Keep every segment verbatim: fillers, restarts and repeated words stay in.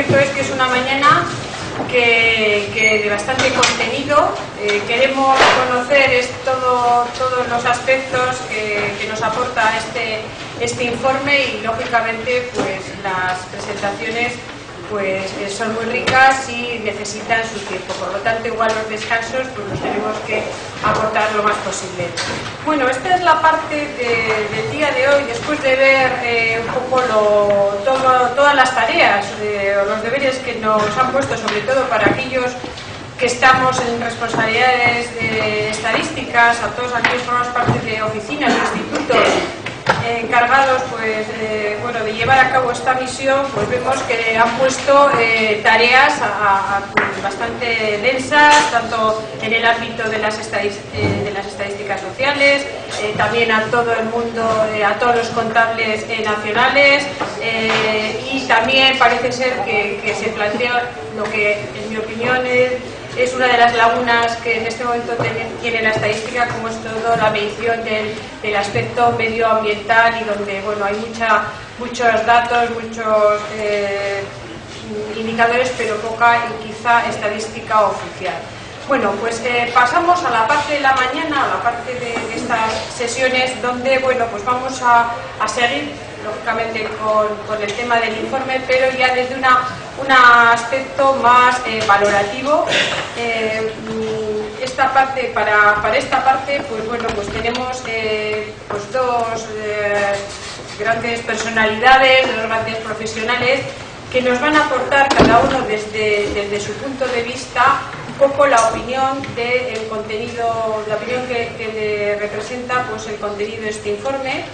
cierto es que es una mañana que, que de bastante contenido. Eh, queremos conocer es todo, todos los aspectos que, que nos aporta este, este informe y, lógicamente, pues las presentaciones pues son muy ricas y necesitan su tiempo. Por lo tanto, igual los descansos pues los tenemos que aportar lo más posible. Bueno, esta es la parte de, del día de hoy, después de ver eh, un poco lo, todo, todas las tareas eh, o los deberes que nos han puesto, sobre todo para aquellos que estamos en responsabilidades de estadísticas, a todos aquellos que formamos parte de oficinas, de institutos encargados pues eh, bueno, de llevar a cabo esta misión. Pues vemos que han puesto eh, tareas a, a, bastante densas, tanto en el ámbito de las, estadis, eh, de las estadísticas sociales, eh, también a todo el mundo, eh, a todos los contables eh, nacionales, eh, y también parece ser que, que se plantea lo que, en mi opinión, es Es una de las lagunas que en este momento tiene la estadística, como es todo la medición del, del aspecto medioambiental, y donde bueno, hay mucha, muchos datos, muchos eh, indicadores, pero poca y quizá estadística oficial. Bueno, pues eh, pasamos a la parte de la mañana, a la parte de, de estas sesiones, donde bueno, pues vamos a, a seguir, lógicamente, con, con el tema del informe, pero ya desde una, un aspecto más eh, valorativo. Eh, esta parte, para, para esta parte, pues bueno, pues tenemos eh, pues dos eh, grandes personalidades, dos grandes profesionales, que nos van a aportar cada uno desde, desde su punto de vista un poco la opinión del contenido, la opinión que, que le representa pues el contenido de este informe.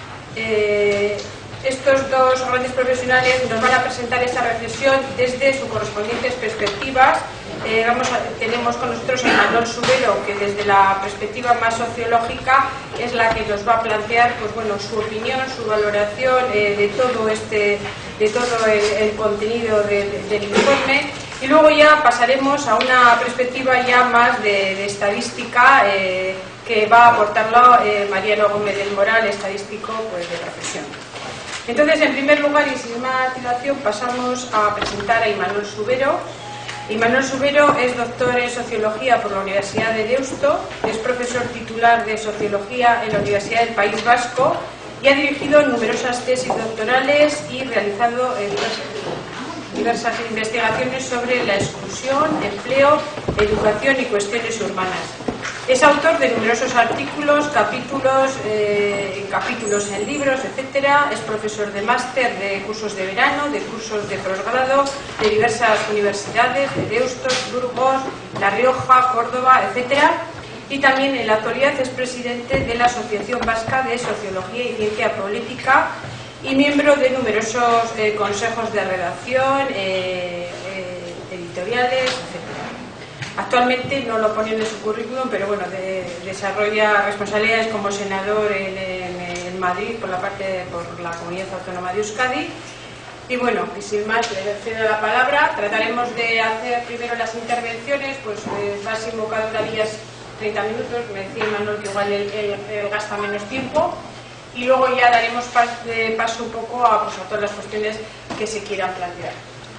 Eh, estos dos grandes profesionales nos van a presentar esta reflexión desde sus correspondientes perspectivas. Eh, vamos a, tenemos con nosotros a Imanol Subero, que desde la perspectiva más sociológica es la que nos va a plantear pues, bueno, su opinión, su valoración eh, de todo, este, de todo el, el contenido de, de, del informe. Y luego ya pasaremos a una perspectiva ya más de, de estadística, eh, que va a aportarlo eh, Mariano Gómez del Moral, estadístico pues, de profesión. Entonces, en primer lugar y sin más dilación, pasamos a presentar a Imanol Subero. Imanol Subero es doctor en Sociología por la Universidad de Deusto, es profesor titular de Sociología en la Universidad del País Vasco y ha dirigido numerosas tesis doctorales y realizado eh, diversas investigaciones sobre la exclusión, empleo, educación y cuestiones urbanas. Es autor de numerosos artículos, capítulos, eh, capítulos en libros, etcétera. Es profesor de máster, de cursos de verano, de cursos de posgrado, de diversas universidades, de Deusto, Burgos, La Rioja, Córdoba, etcétera. Y también en la actualidad es presidente de la Asociación Vasca de Sociología y Ciencia Política y miembro de numerosos eh, consejos de redacción, eh, eh, editoriales, etcétera. Actualmente no lo pone en su currículum, pero bueno, de, desarrolla responsabilidades como senador en, en, en Madrid por la parte por la Comunidad Autónoma de Euskadi. Y bueno, y sin más, le cedo la palabra. Trataremos de hacer primero las intervenciones, pues eh, máximo cada una de ellas treinta minutos. Me decía Manuel que igual él, él, él gasta menos tiempo. Y luego ya daremos pas, de paso un poco a, pues, a todas las cuestiones que se quieran plantear.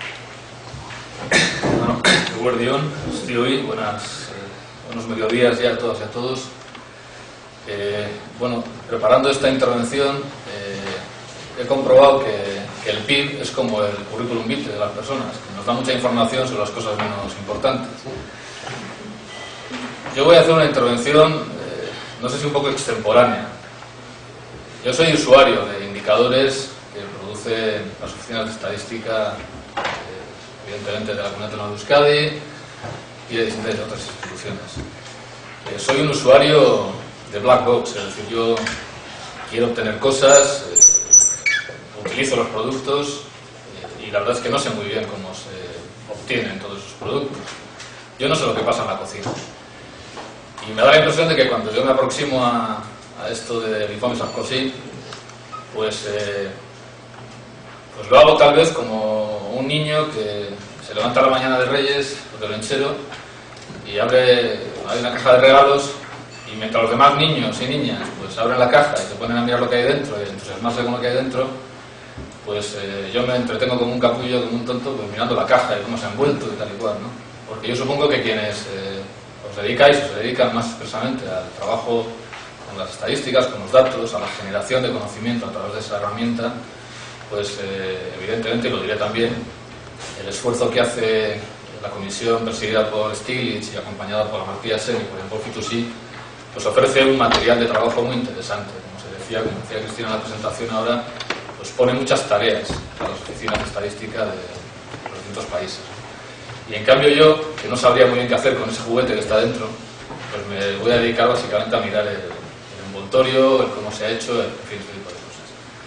Bueno, Eguerdión, estoy hoy, buenas, eh, buenos mediodías ya a todas y a todos. Eh, bueno, preparando esta intervención eh, he comprobado que, que el P I B es como el currículum vitae de las personas, que nos da mucha información sobre las cosas menos importantes. Yo voy a hacer una intervención, eh, no sé si un poco extemporánea. Yo soy usuario de indicadores que producen las oficinas de estadística, evidentemente de la Comunidad Autónoma de Euskadi y de distintas otras instituciones. Eh, soy un usuario de black box, es decir, yo quiero obtener cosas, eh, utilizo los productos eh, y la verdad es que no sé muy bien cómo se obtienen todos esos productos. Yo no sé lo que pasa en la cocina. Y me da la impresión de que cuando yo me aproximo a, a esto del informe Sarkozy, pues... Eh, Pues lo hago tal vez como un niño que se levanta a la mañana de Reyes o de Lenchero y abre hay una caja de regalos, y mientras los demás niños y niñas pues abren la caja y se ponen a mirar lo que hay dentro y entusiasmarse con lo que hay dentro, pues eh, yo me entretengo como un capullo, como un tonto, pues mirando la caja y cómo se ha envuelto y tal y cual, ¿no? Porque yo supongo que quienes eh, os dedicáis, os dedican más expresamente al trabajo con las estadísticas, con los datos, a la generación de conocimiento a través de esa herramienta, pues eh, evidentemente, lo diré también, el esfuerzo que hace la comisión presidida por Stiglitz y acompañada por Amartya Sen y por el Wolf I dos I, pues ofrece un material de trabajo muy interesante. Como se decía, como decía Cristina en la presentación ahora, pues pone muchas tareas a las oficinas de estadística de los distintos países. Y en cambio yo, que no sabría muy bien qué hacer con ese juguete que está dentro, pues me voy a dedicar básicamente a mirar el, el envoltorio, el cómo se ha hecho, en fin, este tipo de cosas.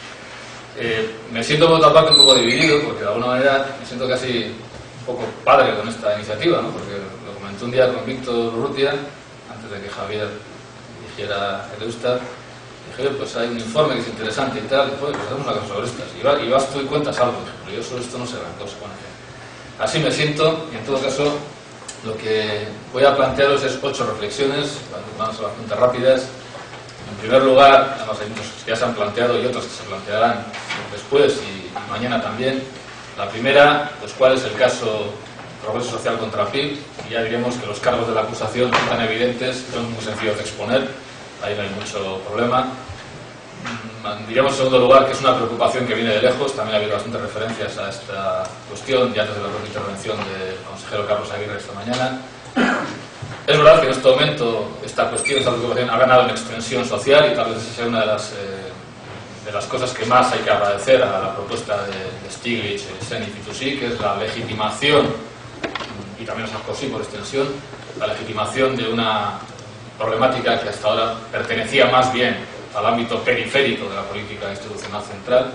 Eh, me siento por otra parte un poco dividido, porque de alguna manera me siento casi un poco padre con esta iniciativa, ¿no? Porque lo comenté un día con Víctor Urrutia, antes de que Javier dirigiera el Eustat. Dije, pues hay un informe que es interesante y tal, y pues hacemos una cosa sobre estas. Y, va, y vas tú y cuentas algo, pero yo sobre esto no sé gran cosa. Bueno, así me siento, y en todo caso, lo que voy a plantearos es ocho reflexiones, vamos a las bastante rápidas. En primer lugar, además hay muchos que ya se han planteado y otros que se plantearán después y, y mañana también. La primera, pues cuál es el caso Progreso Social contra P I B, y ya diremos que los cargos de la acusación son tan evidentes, son muy sencillos de exponer, ahí no hay mucho problema. Diremos en segundo lugar que es una preocupación que viene de lejos, también ha habido bastantes referencias a esta cuestión ya antes de la propia intervención del consejero Carlos Aguirre esta mañana. Es verdad que en este momento esta cuestión, esta preocupación ha ganado en extensión social y tal vez esa sea una de las, eh, de las cosas que más hay que agradecer a la propuesta de, de Stiglitz, Sen y I dos I, que es la legitimación, y también Sarkozy por extensión, la legitimación de una problemática que hasta ahora pertenecía más bien al ámbito periférico de la política institucional central.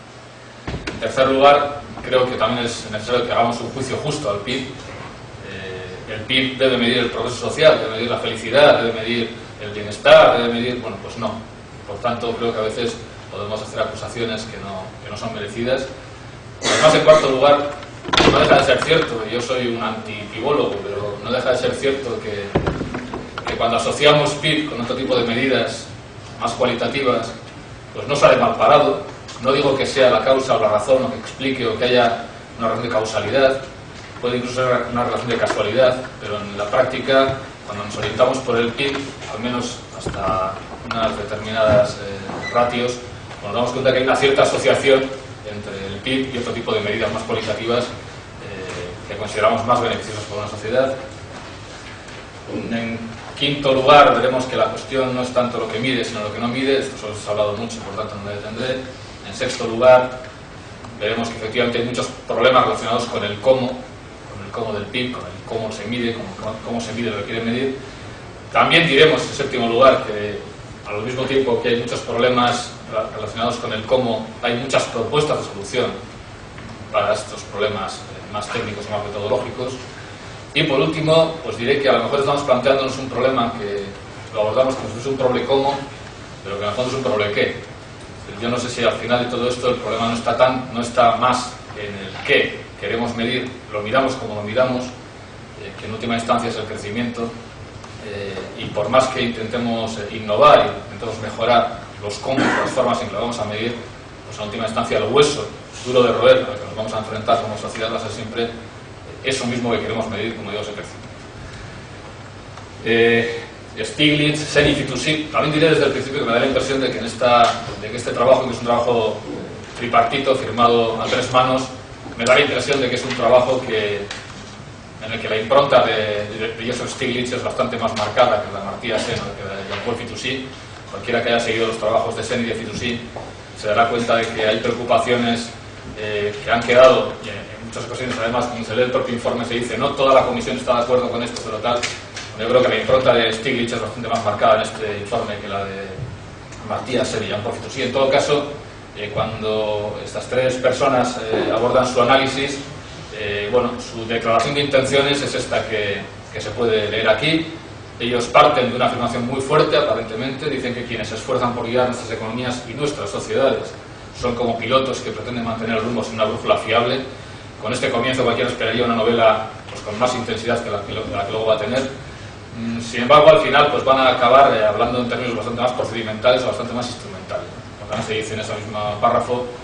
En tercer lugar, creo que también es necesario que hagamos un juicio justo al P I B. Eh, el P I B debe medir el progreso social, debe medir la felicidad, debe medir el bienestar, debe medir... Bueno, pues no. Por tanto, creo que a veces podemos hacer acusaciones que no, que no son merecidas. Además, en cuarto lugar, no deja de ser cierto, y yo soy un antipibólogo, pero no deja de ser cierto que, que cuando asociamos P I B con otro tipo de medidas más cualitativas, pues no sale mal parado. No digo que sea la causa o la razón, o que explique, o que haya una relación de causalidad, puede incluso ser una relación de casualidad, pero en la práctica, cuando nos orientamos por el P I B, al menos hasta unas determinadas eh, ratios, nos damos cuenta que hay una cierta asociación entre el P I B y otro tipo de medidas más cualitativas eh, que consideramos más beneficiosas para una sociedad. En quinto lugar, veremos que la cuestión no es tanto lo que mide, sino lo que no mide. Esto solo se ha hablado mucho, por tanto no me detendré. En sexto lugar, veremos que efectivamente hay muchos problemas relacionados con el cómo, con el cómo del P I B, con el cómo se mide, con cómo se mide lo que quiere medir. También diremos, en séptimo lugar, que al mismo tiempo que hay muchos problemas relacionados con el cómo, hay muchas propuestas de solución para estos problemas más técnicos y más metodológicos. Y por último, pues diré que a lo mejor estamos planteándonos un problema que lo abordamos como si fuese un problema cómo, pero que en el fondo es un problema qué. Yo no sé si al final de todo esto el problema no está, tan, no está más en el qué queremos medir, lo miramos como lo miramos, eh, que en última instancia es el crecimiento, eh, y por más que intentemos eh, innovar y intentemos mejorar los cómo, las formas en que lo vamos a medir, pues en última instancia el hueso duro de roer al que nos vamos a enfrentar como sociedad va a ser siempre eso mismo que queremos medir, como digo, ese crecimiento. Eh, Stiglitz, Sen y I dos I, también diré desde el principio que me da la impresión de que, en esta, de que este trabajo, que es un trabajo tripartito, firmado a tres manos, me da la impresión de que es un trabajo que, en el que la impronta de, de, de Joseph Stiglitz es bastante más marcada que la de Amartya Sen o que la de Wolf I dos I. Cualquiera que haya seguido los trabajos de Sen y de I dos I se dará cuenta de que hay preocupaciones eh, que han quedado, y en muchas ocasiones además, como se lee el propio informe, se dice no toda la comisión está de acuerdo con esto, pero tal. Yo creo que la impronta de Stiglitz es bastante más marcada en este informe que la de Amartya Sen y Wolf I dos I. En todo caso, eh, cuando estas tres personas eh, abordan su análisis, eh, bueno, su declaración de intenciones es esta que, que se puede leer aquí. Ellos parten de una afirmación muy fuerte, aparentemente. Dicen que quienes se esfuerzan por guiar nuestras economías y nuestras sociedades son como pilotos que pretenden mantener el rumbo sin una brújula fiable. Con este comienzo cualquiera esperaría una novela pues, con más intensidad que la que, la que luego va a tener. Sin embargo, al final pues, van a acabar eh, hablando en términos bastante más procedimentales o bastante más instrumentales. Como también se dice en ese mismo párrafo,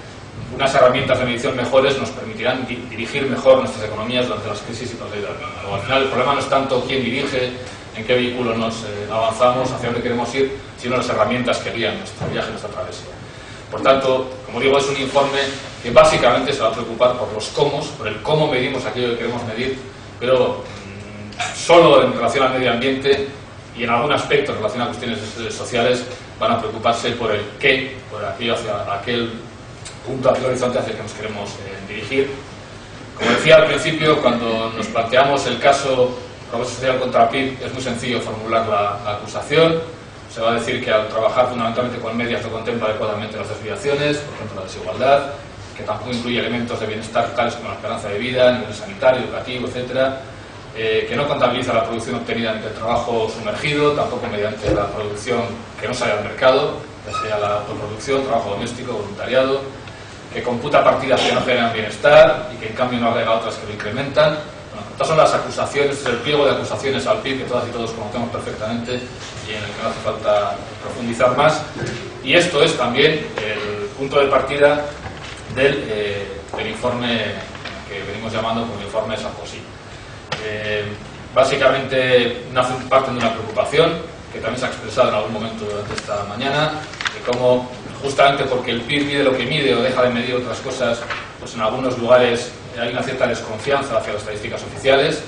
unas herramientas de medición mejores nos permitirán di dirigir mejor nuestras economías durante las crisis y post-vida. Al final el problema no es tanto quién dirige, en qué vehículo nos eh, avanzamos, hacia dónde queremos ir, sino las herramientas que guían nuestro viaje, nuestra travesía. Por tanto, como digo, es un informe que básicamente se va a preocupar por los cómo, por el cómo medimos aquello que queremos medir, pero mmm, solo en relación al medio ambiente y en algún aspecto en relación a cuestiones sociales van a preocuparse por el qué, por aquello hacia aquel punto, aquel horizonte hacia el que nos queremos eh, dirigir. Como decía al principio, cuando nos planteamos el caso progreso social contra P I B, es muy sencillo formular la, la acusación. Se va a decir que al trabajar fundamentalmente con medias no contempla adecuadamente las desviaciones, por ejemplo la desigualdad, que tampoco incluye elementos de bienestar tales como la esperanza de vida, nivel sanitario, educativo, etcétera, eh, que no contabiliza la producción obtenida mediante el trabajo sumergido, tampoco mediante la producción que no sale al mercado, ya sea la autoproducción, trabajo doméstico, voluntariado, que computa partidas que no generan bienestar y que en cambio no agrega otras que lo incrementan. Bueno, estas son las acusaciones, este es el pliego de acusaciones al P I B que todas y todos conocemos perfectamente y en el que no hace falta profundizar más. Y esto es también el punto de partida del, eh, del informe que venimos llamando como informe Sarkozy. Eh, básicamente nace parte de una preocupación que también se ha expresado en algún momento durante esta mañana, de cómo justamente porque el P I B mide lo que mide o deja de medir otras cosas, pues en algunos lugares hay una cierta desconfianza hacia las estadísticas oficiales.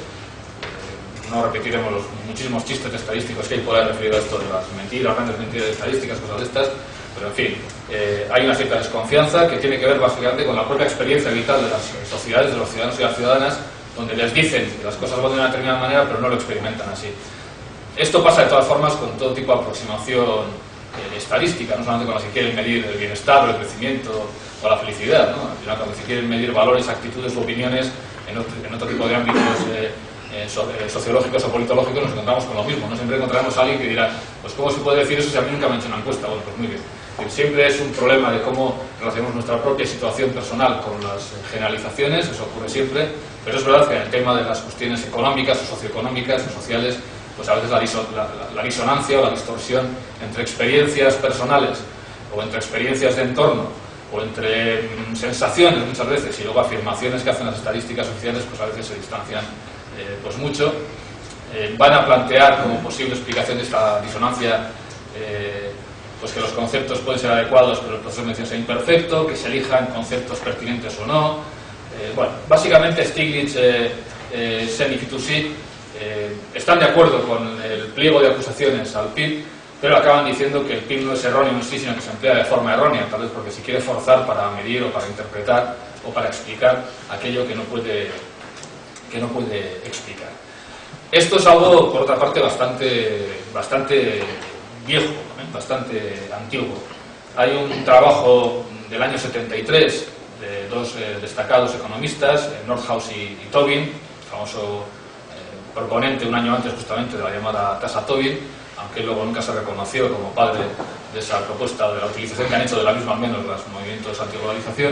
Eh, no repetiremos los muchísimos chistes estadísticos que hay por ahí referido a esto de las mentiras, grandes mentiras de estadísticas, cosas de estas, pero en fin, eh, hay una cierta desconfianza que tiene que ver básicamente con la propia experiencia vital de las sociedades, de los ciudadanos y las ciudadanas, donde les dicen que las cosas van de una determinada manera, pero no lo experimentan así. Esto pasa de todas formas con todo tipo de aproximación eh, estadística, no solamente con las que quieren medir el bienestar o el crecimiento o la felicidad, ¿no? Sino con las que quieren medir valores, actitudes u opiniones en otro, en otro tipo de ámbitos eh, eh, so, eh, sociológicos o politológicos. Nos encontramos con lo mismo, no siempre encontraremos a alguien que dirá, pues ¿cómo se puede decir eso si a mí nunca me han hecho una encuesta? Bueno, pues muy bien. Siempre es un problema de cómo relacionamos nuestra propia situación personal con las generalizaciones, eso ocurre siempre, pero es verdad que en el tema de las cuestiones económicas o socioeconómicas o sociales, pues a veces la, diso la, la, la disonancia o la distorsión entre experiencias personales o entre experiencias de entorno o entre mm, sensaciones muchas veces y luego afirmaciones que hacen las estadísticas oficiales, pues a veces se distancian eh, pues mucho. Eh, van a plantear como posible explicación de esta disonancia eh, pues que los conceptos pueden ser adecuados pero el proceso de mención sea imperfecto, que se elijan conceptos pertinentes o no. Eh, bueno, básicamente Stiglitz, eh, eh, Sen y Fitoussi eh, están de acuerdo con el pliego de acusaciones al P I B, pero acaban diciendo que el P I B no es erróneo en sí, sino que se emplea de forma errónea, tal vez porque se quiere forzar para medir o para interpretar o para explicar aquello que no puede, que no puede explicar. Esto es algo, por otra parte, bastante, bastante viejo, ¿eh? Bastante antiguo. Hay un trabajo del año setenta y tres de dos eh, destacados economistas, eh, Nordhaus y, y Tobin, famoso eh, proponente un año antes justamente de la llamada tasa Tobin, aunque luego nunca se reconoció como padre de esa propuesta, de la utilización que han hecho de la misma al menos los movimientos antiglobalización.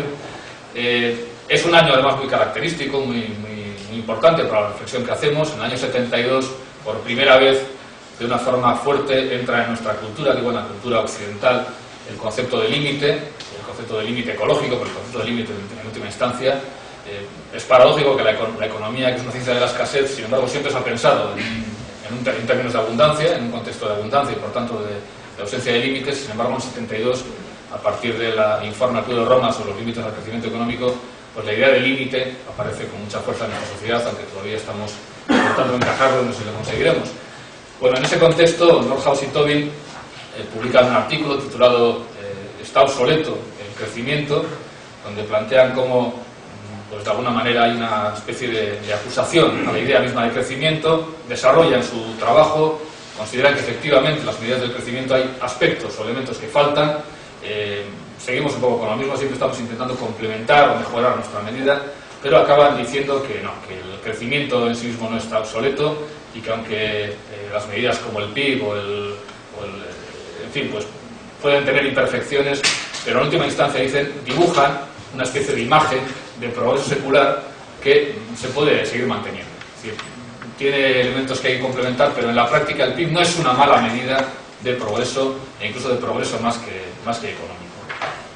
Eh, es un año además muy característico, muy, muy, muy importante para la reflexión que hacemos. En el año setenta y dos, por primera vez, de una forma fuerte, entra en nuestra cultura, digo en la cultura occidental, el concepto de límite, el concepto de límite ecológico, pero el concepto de límite en última instancia. Eh, es paradójico que la, la economía, que es una ciencia de la escasez, sin embargo siempre se ha pensado en, en, un, en términos de abundancia, en un contexto de abundancia y por tanto de, de ausencia de límites. Sin embargo, en setenta y dos, a partir del informe Acuerdo de Roma sobre los límites al crecimiento económico, pues la idea de límite aparece con mucha fuerza en nuestra sociedad, aunque todavía estamos intentando encajarlo y no sé si lo conseguiremos. Bueno, en ese contexto, Nordhaus y Tobin eh, publican un artículo titulado eh, Está obsoleto el crecimiento, donde plantean cómo, pues de alguna manera, hay una especie de, de acusación a la idea misma de crecimiento, desarrollan su trabajo, consideran que efectivamente en las medidas del crecimiento hay aspectos o elementos que faltan. Eh, seguimos un poco con lo mismo, siempre estamos intentando complementar o mejorar nuestra medida, pero acaban diciendo que no, que el crecimiento en sí mismo no está obsoleto y que aunque eh, las medidas como el P I B o el, o el eh, en fin, pues pueden tener imperfecciones, pero en última instancia dicen, dibujan una especie de imagen de progreso secular que se puede seguir manteniendo. Es decir, tiene elementos que hay que complementar, pero en la práctica el P I B no es una mala medida de progreso, e incluso de progreso más que, más que económico.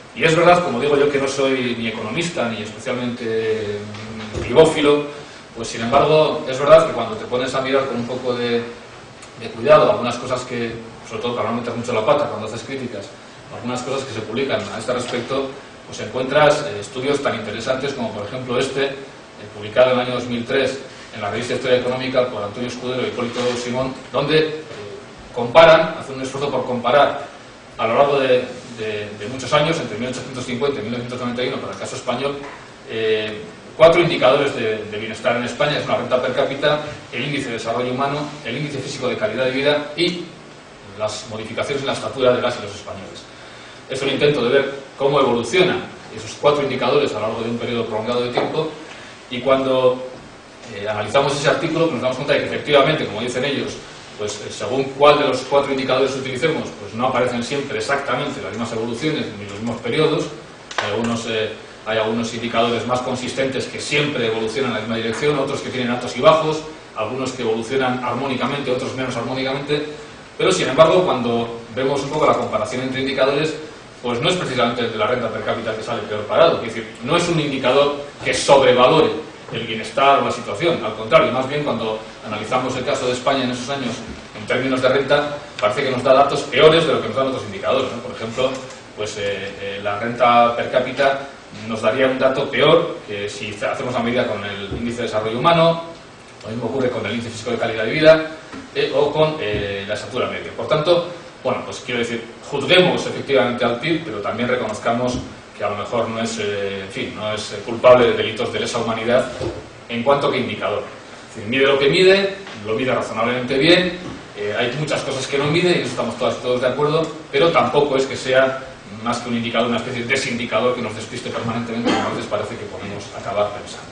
Y es verdad, como digo yo, que no soy ni economista ni especialmente libófilo, pues sin embargo es verdad que cuando te pones a mirar con un poco de, de cuidado algunas cosas que, sobre todo para no meter mucho la pata cuando haces críticas, algunas cosas que se publican a este respecto, pues encuentras eh, estudios tan interesantes como por ejemplo este, eh, publicado en el año dos mil tres en la revista Historia Económica por Antonio Escudero y Hipólito Simón, donde eh, comparan, hacen un esfuerzo por comparar a lo largo de, de, de muchos años, entre mil ochocientos cincuenta y mil novecientos noventa y uno, para el caso español, eh, cuatro indicadores de, de bienestar en España: es una renta per cápita, el índice de desarrollo humano, el índice físico de calidad de vida y las modificaciones en la estatura de las y los españoles. Es un intento de ver cómo evolucionan esos cuatro indicadores a lo largo de un periodo prolongado de tiempo, y cuando eh, analizamos ese artículo nos damos cuenta de que efectivamente, como dicen ellos, pues eh, según cuál de los cuatro indicadores utilicemos, pues no aparecen siempre exactamente las mismas evoluciones ni los mismos periodos. Hay algunos, eh, hay algunos indicadores más consistentes que siempre evolucionan en la misma dirección, otros que tienen altos y bajos, algunos que evolucionan armónicamente, otros menos armónicamente, pero sin embargo cuando vemos un poco la comparación entre indicadores, pues no es precisamente el de la renta per cápita que sale peor parado. Es decir, no es un indicador que sobrevalore el bienestar o la situación, al contrario, más bien cuando analizamos el caso de España en esos años en términos de renta, parece que nos da datos peores de lo que nos dan otros indicadores, ¿no? Por ejemplo, pues eh, eh, la renta per cápita nos daría un dato peor que si hacemos la medida con el índice de desarrollo humano, lo mismo ocurre con el índice físico de calidad de vida eh, o con eh, la estatura media. Por tanto, bueno, pues quiero decir, juzguemos efectivamente al P I B, pero también reconozcamos que a lo mejor no es, eh, en fin, no es culpable de delitos de lesa humanidad en cuanto que indicador. Es decir, mide lo que mide, lo mide razonablemente bien, eh, hay muchas cosas que no mide, y en eso estamos todas y todos de acuerdo, pero tampoco es que sea más que un indicador, una especie de desindicador que nos despiste permanentemente, como a veces parece que podemos acabar pensando.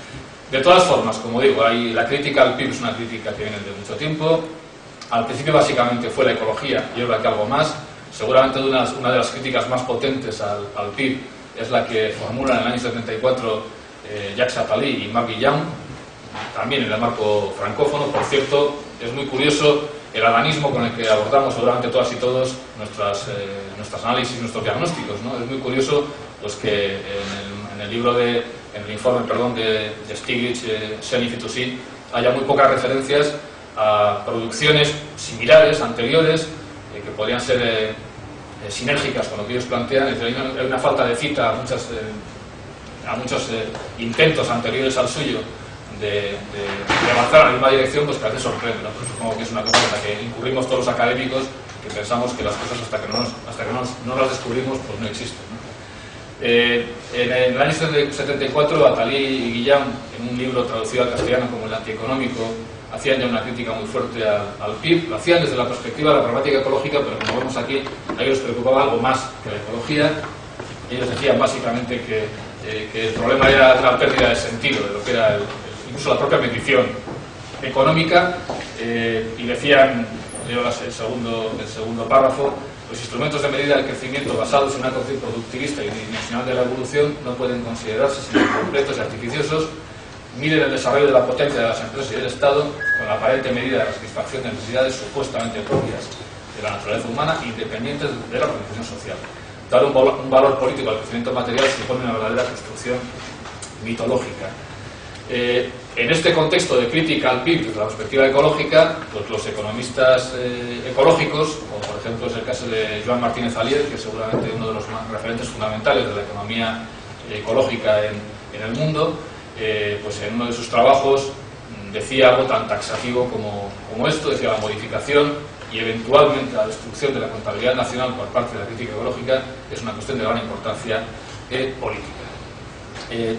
De todas formas, como digo, hay, la crítica al P I B es una crítica que viene de mucho tiempo. Al principio básicamente fue la ecología, y ahora que algo más. Seguramente de unas, una de las críticas más potentes al, al P I B es la que formulan en el año setenta y cuatro eh, Jacques Attali y Marc Guillam, también en el marco francófono. Por cierto, es muy curioso el adanismo con el que abordamos seguramente todas y todos nuestras, eh, nuestras análisis, nuestros diagnósticos, ¿no? Es muy curioso pues, que en el, en el libro de, en el informe perdón, de, de Stiglitz, eh, Sen y Fitoussi, haya muy pocas referencias a producciones similares, anteriores, eh, que podrían ser eh, eh, sinérgicas con lo que ellos plantean. Es decir, hay, una, hay una falta de cita a, muchas, eh, a muchos eh, intentos anteriores al suyo de, de, de avanzar en la misma dirección, pues que a veces sorprende, ¿no? Pues supongo que es una cosa en la que incurrimos todos los académicos, que pensamos que las cosas hasta que no, nos, hasta que no, nos, no las descubrimos pues no existen, ¿no? Eh, en el año setenta y cuatro, Attali y Guillam, en un libro traducido al castellano como El Antieconómico, hacían ya una crítica muy fuerte al, al P I B. Lo hacían desde la perspectiva de la problemática ecológica, pero como vemos aquí, a ellos les preocupaba algo más que la ecología. Ellos decían básicamente que, eh, que el problema era la pérdida de sentido de lo que era el, incluso la propia medición económica, eh, y decían, leo el segundo, el segundo párrafo: los instrumentos de medida del crecimiento basados en una concepción productivista y dimensional de la evolución no pueden considerarse sino completos y artificiosos. Miden el desarrollo de la potencia de las empresas y del Estado con la aparente medida de la satisfacción de necesidades supuestamente propias de la naturaleza humana, independientes de la organización social. Dar un valor, un valor político al crecimiento material supone una verdadera construcción mitológica. Eh, en este contexto de crítica al P I B desde la perspectiva ecológica, pues los economistas eh, ecológicos, como por ejemplo es el caso de Joan Martínez Alier, que es seguramente uno de los más referentes fundamentales de la economía ecológica en, en el mundo, eh, pues en uno de sus trabajos decía algo tan taxativo como, como esto, decía: la modificación y eventualmente la destrucción de la contabilidad nacional por parte de la crítica ecológica es una cuestión de gran importancia eh, política. Eh,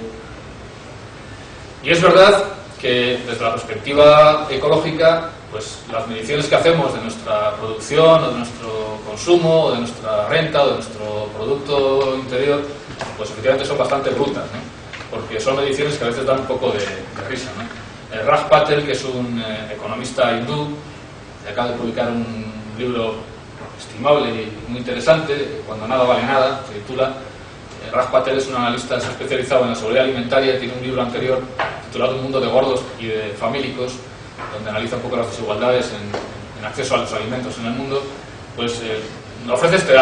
Y es verdad que desde la perspectiva ecológica, pues las mediciones que hacemos de nuestra producción, o de nuestro consumo, o de nuestra renta, o de nuestro producto interior, pues efectivamente son bastante brutas, ¿no? Porque son mediciones que a veces dan un poco de, de risa, ¿no? El Raj Patel, que es un eh, economista hindú, que acaba de publicar un libro estimable y muy interesante, Cuando nada vale nada, se titula. Raj Patel es un analista especializado en la seguridad alimentaria, tiene un libro anterior titulado Un mundo de gordos y de famélicos, donde analiza un poco las desigualdades en, en acceso a los alimentos en el mundo. Pues eh, nos ofrece este dato, ¿no?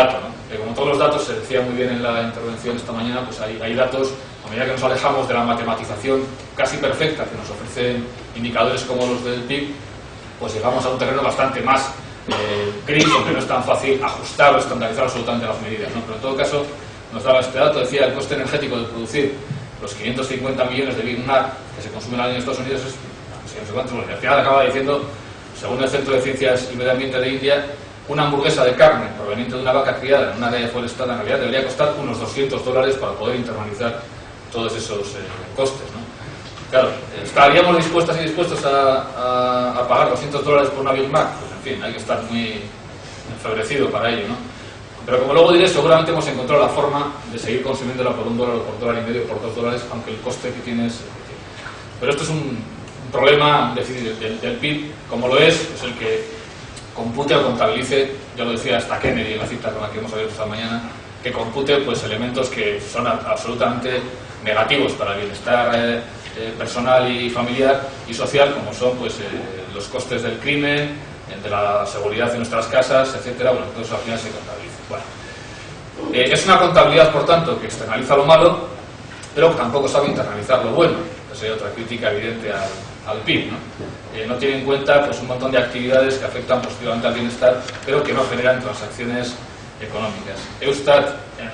Eh, como todos los datos, se decía muy bien en la intervención esta mañana, pues hay, hay datos, a medida que nos alejamos de la matematización casi perfecta que nos ofrecen indicadores como los del P I B, pues llegamos a un terreno bastante más eh, gris, donde no es tan fácil ajustar o estandarizar absolutamente las medidas, ¿no? Pero en todo caso, nos daba este dato, decía el coste energético de producir los quinientos cincuenta millones de Big Mac que se consumen al año en Estados Unidos es, no sé cuánto, al final acaba diciendo, según el Centro de Ciencias y Medio Ambiente de India, una hamburguesa de carne proveniente de una vaca criada en una área forestal en realidad debería costar unos doscientos dólares para poder internalizar todos esos eh, costes, ¿no? Claro, ¿estaríamos dispuestos y dispuestos a, a, a pagar doscientos dólares por una Big Mac? Pues en fin, hay que estar muy enfebrecido para ello, ¿no? Pero como luego diré, seguramente hemos encontrado la forma de seguir consumiéndola por un dólar o por dólar y medio, por dos dólares, aunque el coste que tiene es... Pero esto es un, un problema del, del, del P I B, como lo es, es el que compute o contabilice, ya lo decía hasta Kennedy en la cita con la que hemos abierto esta mañana, que compute pues elementos que son a, absolutamente negativos para el bienestar eh, eh, personal y familiar y social, como son pues eh, los costes del crimen, de la seguridad de nuestras casas, etcétera. Bueno, todo eso al final se contabiliza. Bueno, eh, es una contabilidad, por tanto, que externaliza lo malo, pero tampoco sabe internalizar lo bueno. Esa sería otra crítica evidente al, al P I B, ¿no? Eh, no tiene en cuenta pues, un montón de actividades que afectan positivamente al bienestar, pero que no generan transacciones económicas. Eustat, en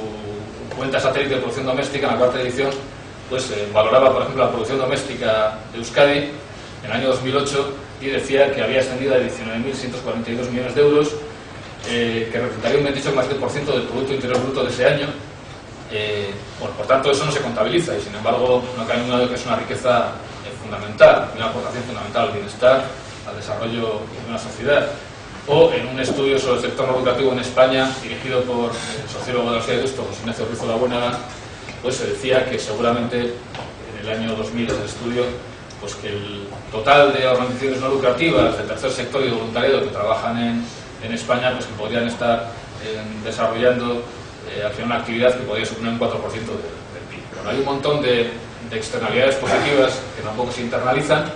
su cuenta satélite de producción doméstica, en la cuarta edición, pues eh, valoraba, por ejemplo, la producción doméstica de Euskadi en el año dos mil ocho y decía que había ascendido a diecinueve mil ciento cuarenta y dos millones de euros, eh, que representaría un veintiocho coma siete por ciento del Producto Interior Bruto de ese año. Eh, bueno, por tanto, eso no se contabiliza y, sin embargo, no cabe ninguna duda que es una riqueza eh, fundamental, una aportación fundamental al bienestar, al desarrollo de una sociedad. O en un estudio sobre el sector no lucrativo en España, dirigido por el sociólogo de la Universidad de Deusto, José Ignacio Ruiz Olabuena, pues se decía que seguramente en el año dos mil, ese estudio, pues que el total de organizaciones no lucrativas del tercer sector y de voluntariado que trabajan en, en España, pues que podrían estar eh, desarrollando eh, al final una actividad que podría suponer un cuatro por ciento del, del P I B. Bueno, hay un montón de, de externalidades positivas que tampoco se internalizan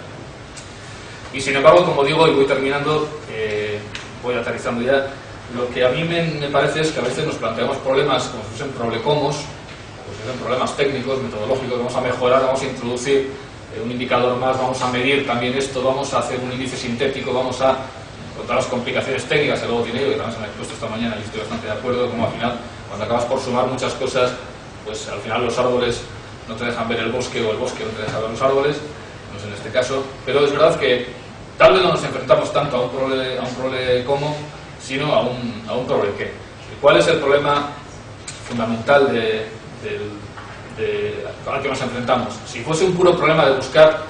y, sin embargo, como digo, y voy terminando, eh, voy aterrizando ya, lo que a mí me, me parece es que a veces nos planteamos problemas como si fuesen problemcomos, como si fuesen problemas técnicos, metodológicos, vamos a mejorar, vamos a introducir un indicador más, vamos a medir también esto, vamos a hacer un índice sintético, vamos a contar las complicaciones técnicas que luego tiene, que también se me ha expuesto esta mañana y estoy bastante de acuerdo, como al final, cuando acabas por sumar muchas cosas, pues al final los árboles no te dejan ver el bosque o el bosque no te deja ver los árboles, no es en este caso, pero es verdad que tal vez no nos enfrentamos tanto a un problema, a un problema como, sino a un, a un problema qué. ¿Cuál es el problema fundamental de, del De, al que nos enfrentamos? Si fuese un puro problema de buscar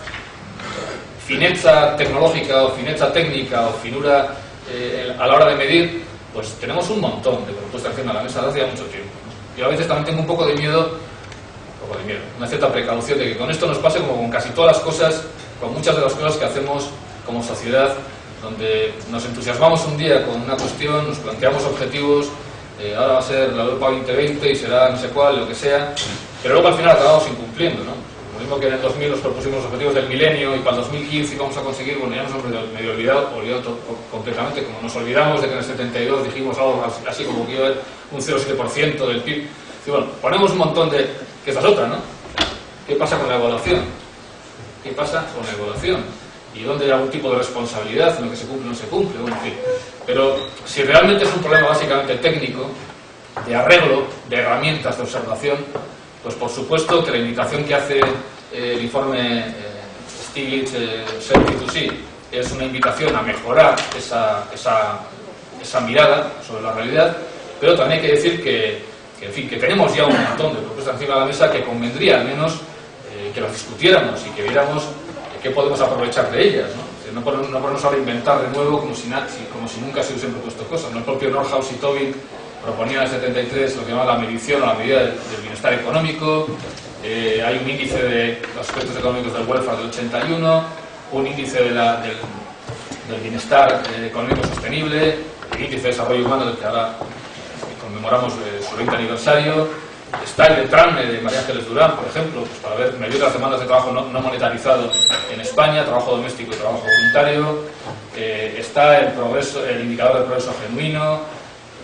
fineza tecnológica o fineza técnica o finura eh, a la hora de medir, pues tenemos un montón de propuestas encima de la mesa desde hace mucho tiempo, ¿no? Yo a veces también tengo un poco de miedo, un poco de miedo, una cierta precaución de que con esto nos pase como con casi todas las cosas, con muchas de las cosas que hacemos como sociedad, donde nos entusiasmamos un día con una cuestión, nos planteamos objetivos, eh, ahora va a ser la Europa veinte veinte y será no sé cuál, lo que sea, pero luego al final acabamos incumpliendo, ¿no? Lo mismo que en el dos mil nos propusimos los objetivos del milenio y para el dos mil quince íbamos a conseguir, bueno, ya nos hemos medio olvidado, olvidado todo, completamente, como nos olvidamos de que en el setenta y dos dijimos algo así como que iba a haber un cero coma siete por ciento del P I B. Y bueno, ponemos un montón de... que esta es otra, ¿no? ¿Qué pasa con la evaluación? ¿Qué pasa con la evaluación? ¿Y dónde hay algún tipo de responsabilidad en lo que se cumple o no se cumple? Bueno, en fin. Pero si realmente es un problema básicamente técnico, de arreglo, de herramientas de observación, pues por supuesto que la invitación que hace eh, el informe eh, Stiglitz eh, Safety to See es una invitación a mejorar esa, esa, esa mirada sobre la realidad, pero también hay que decir que, que, en fin, que tenemos ya un montón de propuestas encima de la mesa que convendría al menos eh, que las discutiéramos y que viéramos eh, qué podemos aprovechar de ellas, ¿no? No ponernos, no ponernos a reinventar de nuevo como si, como si nunca se hubiesen propuesto cosas, ¿no? El propio Nordhaus y Tobin proponían en el setenta y tres lo que llamaba la medición o la medida del, del bienestar económico. Eh, hay un índice de los aspectos económicos del welfare del ochenta y uno, un índice de la, del, del bienestar eh, económico sostenible, el índice de desarrollo humano del que ahora conmemoramos eh, su veinte aniversario. Está el DETRAN de María Ángeles Durán, por ejemplo, pues para ver medir las demandas de trabajo no, no monetarizado en España, trabajo doméstico y trabajo voluntario. Eh, está el, progreso, el indicador de progreso genuino.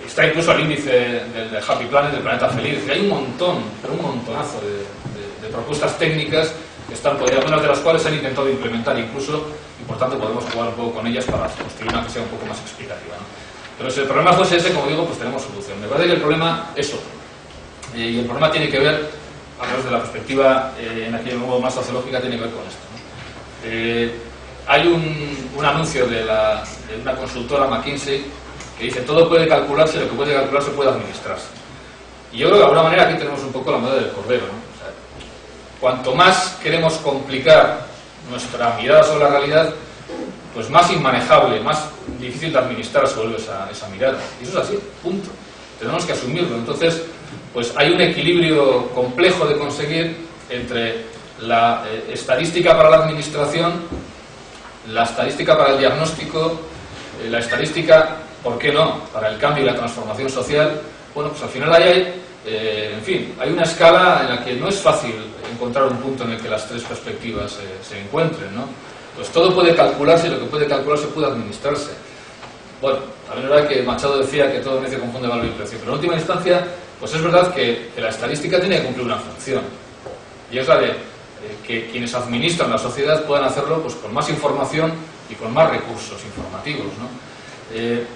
está incluso el índice del de Happy Planet, del planeta feliz. Y hay un montón, pero un montonazo de, de, de propuestas técnicas que están, pues, algunas de las cuales se han intentado implementar incluso, y por tanto podemos jugar un poco con ellas para construir una que sea un poco más explicativa, ¿no? Pero si el problema fuese ese, como digo, pues tenemos solución. Me parece que el problema es otro. Eh, y el problema tiene que ver, a través de la perspectiva eh, en aquel modo más sociológica, tiene que ver con esto, ¿no? Eh, hay un, un anuncio de, la, de una consultora, McKinsey, que dice: todo puede calcularse, lo que puede calcularse puede administrarse. Y yo creo que de alguna manera aquí tenemos un poco la madre del cordero, ¿no? O sea, cuanto más queremos complicar nuestra mirada sobre la realidad, pues más inmanejable, más difícil de administrar se vuelve esa, esa mirada. Y eso es así, punto. Tenemos que asumirlo. Entonces, pues hay un equilibrio complejo de conseguir entre la eh, estadística para la administración, la estadística para el diagnóstico, eh, la estadística, ¿por qué no?, para el cambio y la transformación social. Bueno, pues al final ahí hay, eh, en fin, hay una escala en la que no es fácil encontrar un punto en el que las tres perspectivas eh, se encuentren, ¿no? Pues todo puede calcularse y lo que puede calcularse puede administrarse. Bueno, también es verdad que Machado decía que todo necio confunde valor y precio, pero en última instancia, pues es verdad que, que la estadística tiene que cumplir una función, y es la de eh, que quienes administran la sociedad puedan hacerlo, pues, con más información y con más recursos informativos, ¿no? Eh,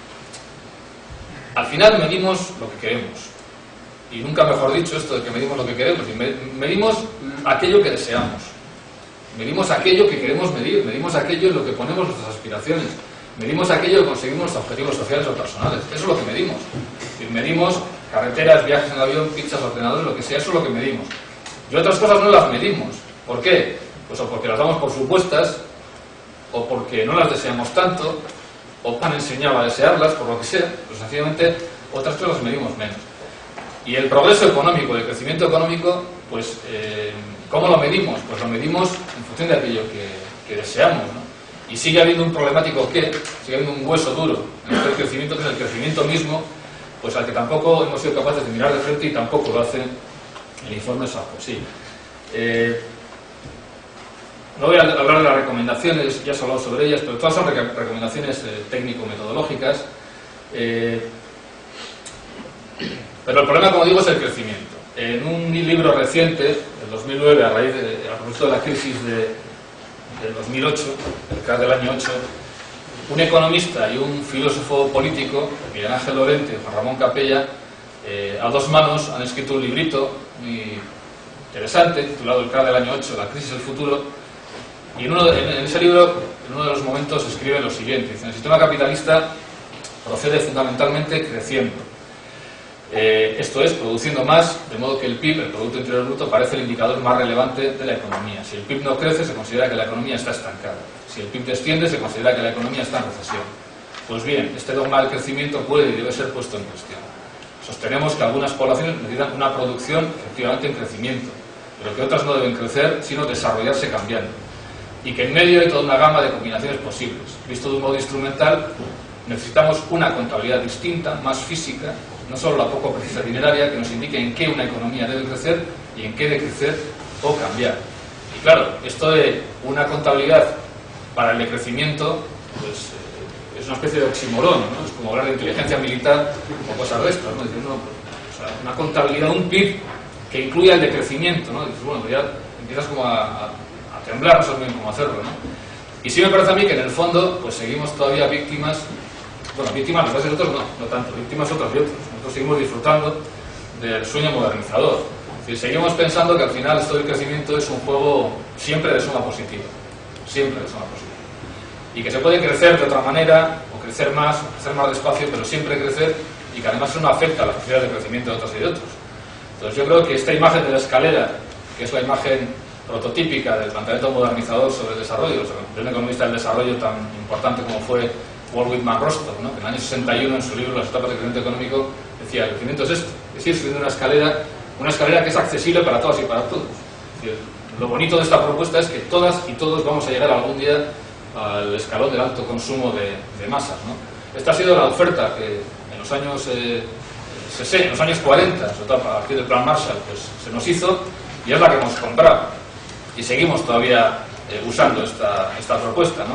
al final medimos lo que queremos, y nunca mejor dicho esto de que medimos lo que queremos, y medimos aquello que deseamos, medimos aquello que queremos medir, medimos aquello en lo que ponemos nuestras aspiraciones, medimos aquello que conseguimos nuestros objetivos sociales o personales. Eso es lo que medimos. Es decir, medimos carreteras, viajes en avión, pizzas, ordenadores, lo que sea. Eso es lo que medimos. Y otras cosas no las medimos. ¿Por qué? Pues o porque las damos por supuestas, o porque no las deseamos tanto, o han enseñado a desearlas, por lo que sea. Pues sencillamente otras cosas las medimos menos. Y el progreso económico, el crecimiento económico, pues eh, ¿cómo lo medimos? Pues lo medimos en función de aquello que, que deseamos, ¿no? Y sigue habiendo un problemático que, sigue habiendo un hueso duro en este crecimiento, que es el crecimiento mismo, pues al que tampoco hemos sido capaces de mirar de frente, y tampoco lo hace el informe Sarkozy. Eh, no voy a hablar de las recomendaciones, ya se ha hablado sobre ellas, pero todas son rec recomendaciones eh, técnico-metodológicas. Eh, pero el problema, como digo, es el crecimiento. En un libro reciente, del dos mil nueve, a raíz de, a propósito de la crisis de del dos mil ocho, el crack del año ocho, un economista y un filósofo político, Miguel Ángel Lorente y Juan Ramón Capella, eh, a dos manos han escrito un librito muy interesante titulado El crack del año ocho, la crisis del futuro, y en, uno de, en, en ese libro, en uno de los momentos, escribe lo siguiente: dice: el sistema capitalista procede fundamentalmente creciendo. Eh, esto es, produciendo más, de modo que el P I B, el Producto Interior Bruto, parece el indicador más relevante de la economía. Si el P I B no crece, se considera que la economía está estancada. Si el P I B desciende, se considera que la economía está en recesión. Pues bien, este dogma del crecimiento puede y debe ser puesto en cuestión. Sostenemos que algunas poblaciones necesitan una producción efectivamente en crecimiento, pero que otras no deben crecer, sino desarrollarse cambiando. Y que en medio hay toda una gama de combinaciones posibles. Visto de un modo instrumental, necesitamos una contabilidad distinta, más física, no solo la poco precisa dineraria, que nos indique en qué una economía debe crecer y en qué debe crecer o cambiar. Y claro, esto de una contabilidad para el decrecimiento, pues eh, es una especie de oxímoron, ¿no? Es como hablar de inteligencia militar o cosas de estas, ¿no? Decir, no, o sea, una contabilidad, un P I B que incluya el decrecimiento, ¿no? Dices, bueno, pues ya empiezas como a, a, a temblar, no sabes bien cómo hacerlo, ¿no? Y sí me parece a mí que en el fondo, pues seguimos todavía víctimas. Bueno, víctimas, los de otros no, no tanto, víctimas otros y otros. Nosotros seguimos disfrutando del sueño modernizador. Es decir, seguimos pensando que al final esto del crecimiento es un juego siempre de suma positiva. Siempre de suma positiva. Y que se puede crecer de otra manera, o crecer más, o crecer más despacio, pero siempre crecer, y que además eso no afecta a las posibilidades de crecimiento de otros y de otros. Entonces yo creo que esta imagen de la escalera, que es la imagen prototípica del planteamiento modernizador sobre el desarrollo, de un economista del desarrollo tan importante como fue Walt Whitman Rostock, ¿no? Que en el año sesenta y uno, en su libro Las etapas de crecimiento económico, decía: el crecimiento es esto, es ir subiendo una escalera, una escalera que es accesible para todas y para todos. Es decir, lo bonito de esta propuesta es que todas y todos vamos a llegar algún día al escalón del alto consumo de, de masas, ¿no? Esta ha sido la oferta que en los años eh, sesenta, en los años cuarenta, sobre todo a partir del Plan Marshall, pues se nos hizo, y es la que hemos comprado. Y seguimos todavía eh, usando esta, esta propuesta, ¿no?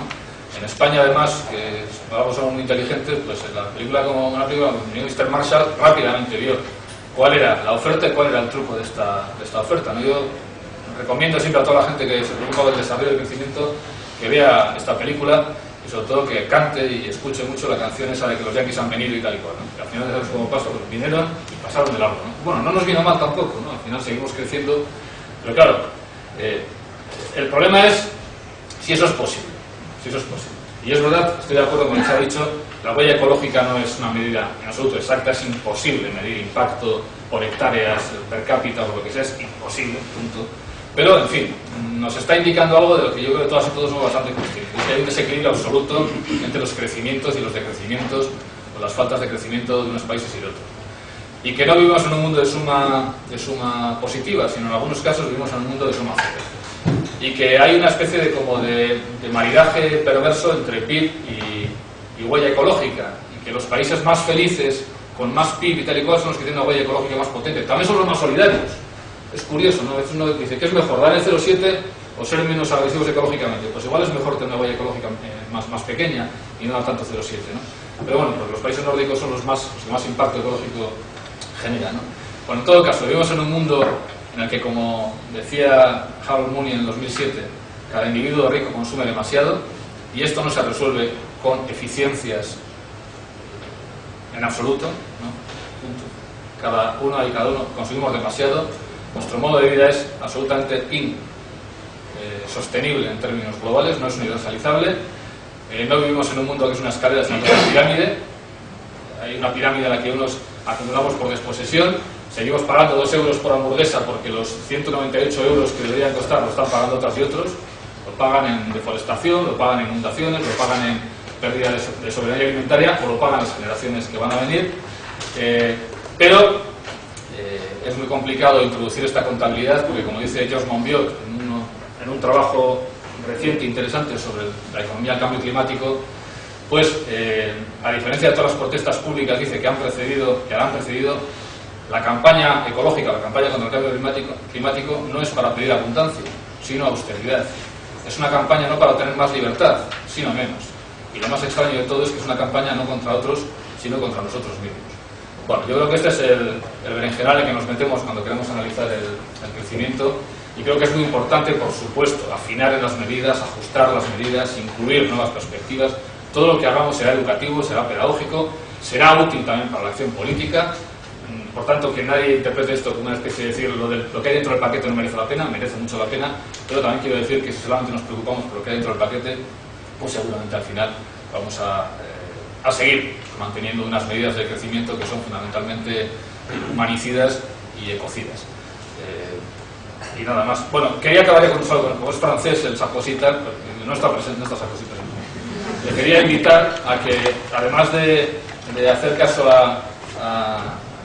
En España, además, que vamos somos muy inteligentes, pues en la película como una película como mister Marshall rápidamente vio cuál era la oferta y cuál era el truco de esta, de esta oferta, ¿no? Yo recomiendo siempre a toda la gente que se preocupa del desarrollo y del crecimiento que vea esta película y sobre todo que cante y escuche mucho la canción esa de que los yanquis han venido y tal y cual, ¿no? Que al final es como paso, pues vinieron y pasaron de largo, ¿no? Bueno, no nos vino mal tampoco, ¿no? Al final seguimos creciendo, pero claro, eh, el problema es si eso es posible, si eso es posible. Y es verdad, estoy de acuerdo con lo que se ha dicho, la huella ecológica no es una medida en absoluto exacta, es imposible medir impacto por hectáreas per cápita o lo que sea, es imposible, punto. Pero, en fin, nos está indicando algo de lo que yo creo que todas y todos somos bastante conscientes, es que hay un desequilibrio absoluto entre los crecimientos y los decrecimientos, o las faltas de crecimiento de unos países y de otros. Y que no vivimos en un mundo de suma, de suma positiva, sino en algunos casos vivimos en un mundo de suma cero. Y que hay una especie de, como de, de maridaje perverso entre P I B y, y huella ecológica, y que los países más felices, con más P I B y tal y cual, son los que tienen una huella ecológica más potente. También son los más solidarios. Es curioso, ¿no? A veces uno dice, ¿qué es mejor, dar el cero coma siete o ser menos agresivos ecológicamente? Pues igual es mejor tener una huella ecológica eh, más, más pequeña y no dar tanto cero coma siete, ¿no? Pero bueno, pues los países nórdicos son los, más, los que más impacto ecológico generan, ¿no? Bueno, en todo caso, vivimos en un mundo en el que, como decía Harold Mooney en el dos mil siete, cada individuo rico consume demasiado y esto no se resuelve con eficiencias en absoluto, ¿no? Punto. Cada uno y cada uno consumimos demasiado. Nuestro modo de vida es absolutamente insostenible eh, en términos globales, no es universalizable. Eh, no vivimos en un mundo que es una escalera, sino que es una pirámide. Hay una pirámide en la que unos acumulamos por desposesión, seguimos pagando dos euros por hamburguesa porque los ciento noventa y ocho euros que deberían costar lo están pagando otras y otros, lo pagan en deforestación, lo pagan en inundaciones, lo pagan en pérdida de soberanía alimentaria o lo pagan las generaciones que van a venir. Eh, pero eh, es muy complicado introducir esta contabilidad porque, como dice Georges Monbiot en, uno, en un trabajo reciente interesante sobre la economía del cambio climático, pues eh, a diferencia de todas las protestas públicas, dice que han precedido, que han precedido, la campaña ecológica, la campaña contra el cambio climático, climático no es para pedir abundancia, sino austeridad. Es una campaña no para obtener más libertad, sino menos. Y lo más extraño de todo es que es una campaña no contra otros, sino contra nosotros mismos. Bueno, yo creo que este es el, el berenjenal en que nos metemos cuando queremos analizar el, el crecimiento, y creo que es muy importante, por supuesto, afinar en las medidas, ajustar las medidas, incluir nuevas perspectivas. Todo lo que hagamos será educativo, será pedagógico, será útil también para la acción política. Por tanto, que nadie interprete esto como una especie de decir lo, de, lo que hay dentro del paquete no merece la pena, merece mucho la pena, pero también quiero decir que si solamente nos preocupamos por lo que hay dentro del paquete, pues seguramente al final vamos a, eh, a seguir manteniendo unas medidas de crecimiento que son fundamentalmente humanicidas y ecocidas. Eh, y nada más. Bueno, quería acabar con un saludo, como es francés el Sarkozy, no está presente, no está Sarkozy presente. Le quería invitar a que, además de, de hacer caso a, a,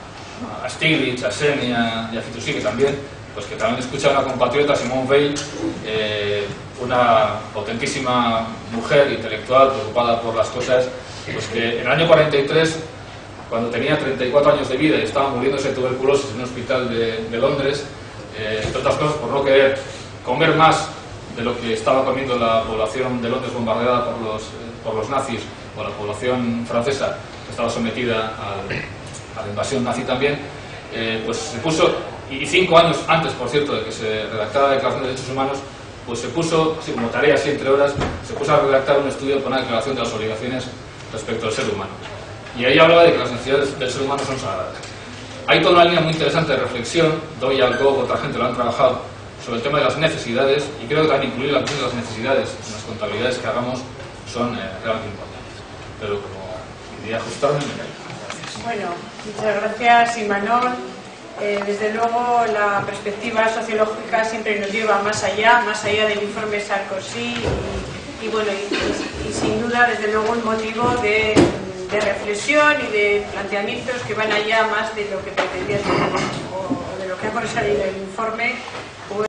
a Stiglitz, a Sen y a, y a Fitoussi, que también, pues que también escucha a una compatriota, Simone Veil, eh, una potentísima mujer intelectual preocupada por las cosas, pues que en el año cuarenta y tres, cuando tenía treinta y cuatro años de vida y estaba muriéndose de tuberculosis en un hospital de, de Londres, eh, entre otras cosas por no querer comer más de lo que estaba comiendo la población de Londres bombardeada por los, por los nazis, o la población francesa que estaba sometida al, a la invasión nazi también, eh, pues se puso, y cinco años antes, por cierto, de que se redactara la Declaración de Derechos Humanos, pues se puso, así como tarea, así entre horas, se puso a redactar un estudio con una declaración de las obligaciones respecto al ser humano. Y ahí hablaba de que las necesidades del ser humano son sagradas. Hay toda una línea muy interesante de reflexión, Doy Alcock, otra gente lo han trabajado, sobre el tema de las necesidades, y creo que también incluir la cuestión de las necesidades en las contabilidades que hagamos son eh, realmente importantes. Pero como quería ajustarme, me callo. Gracias. Bueno, muchas gracias, Imanol. Eh, desde luego la perspectiva sociológica siempre nos lleva más allá, más allá del informe Sarkozy y, y bueno, y, y, y sin duda desde luego un motivo de, de reflexión y de planteamientos que van allá más de lo que pretendía o, o de lo que ha salido el informe